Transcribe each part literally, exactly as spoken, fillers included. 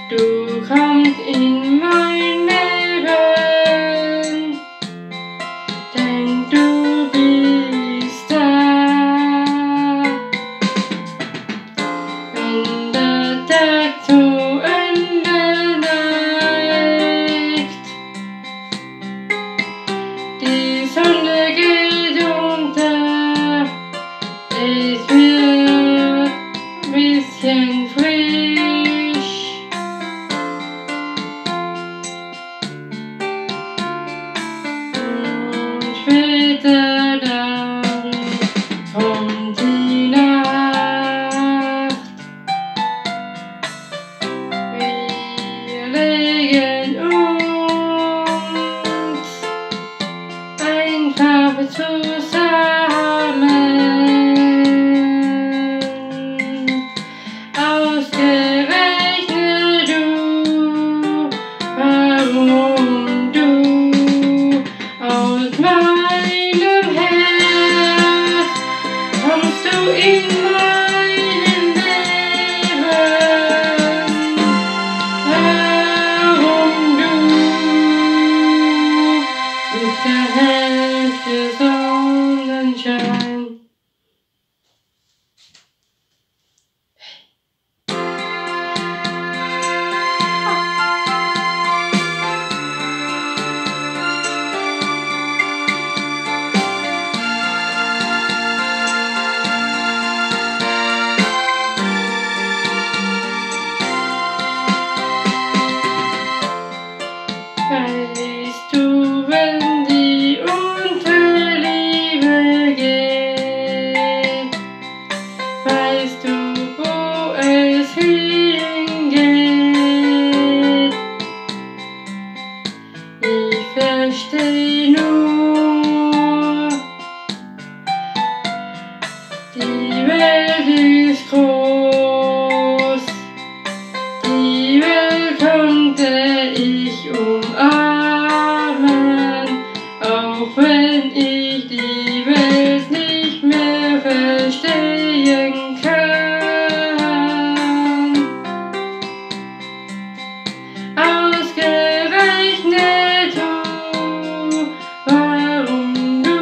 Du kommst in mein Leben, denn du bist da. Wenn der Tag zu Ende neigt, die Sonne geht unter, es wird ein bisschen frisch. Und später dann kommt die Nacht. Wir legen uns einfach zusammen. Ausgerechnet du, warum du aus meinem Herz kommst du in meinem Leben, warum du bist der hellste Sonnenschein. Weißt du, wenn die unsere Liebe geht, weißt du, wo es hingeht? Ich versteh nur, die Welt ist groß, die Welt könnte ich umarmen, auch wenn ich die Welt nicht mehr verstehen kann. Ausgerechnet du, warum du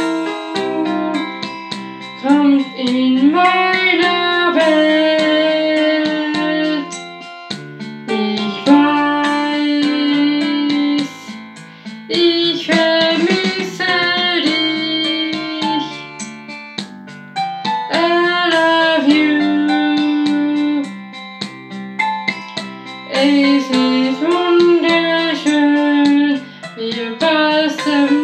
kommst in meiner Welt. Ich weiß, ich vermisse dich. I love you. Es ist wunderschön, wir passen